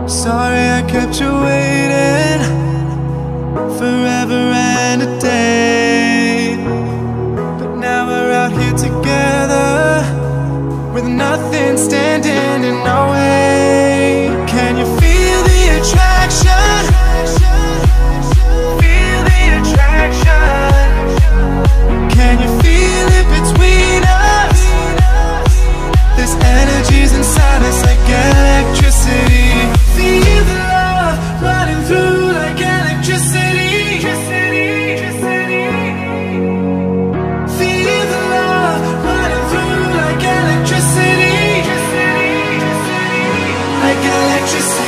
Sorry I kept you waiting forever and a day, but now we're out here together with nothing standing in our way. Can you feel the attraction? Feel the attraction. Can you feel it between us? This energy's inside us like electricity. Feel the love running through like electricity. Feel the love running through like electricity. Like electricity.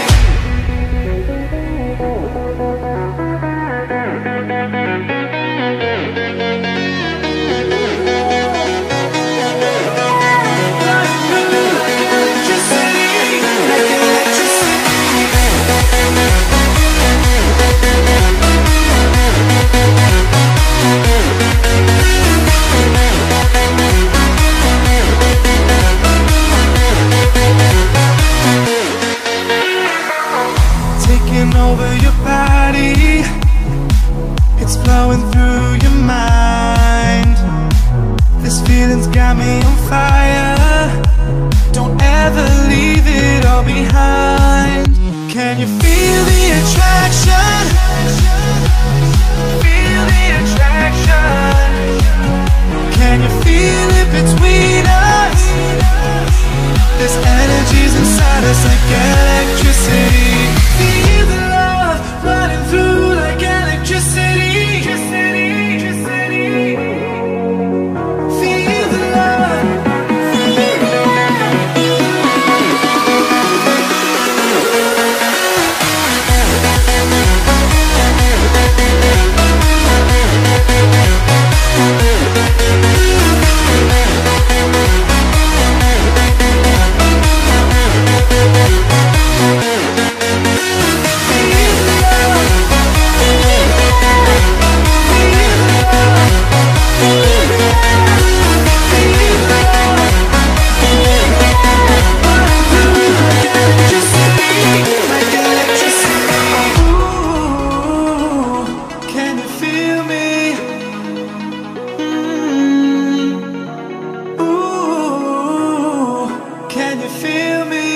Over your body, it's flowing through your mind. This feeling's got me on fire. Don't ever leave it all behind. Can you feel the attraction? Feel the attraction. Can you feel it between us? This energy's inside us like electricity. Feel the love running through like electricity. Feel the love. Can you feel me?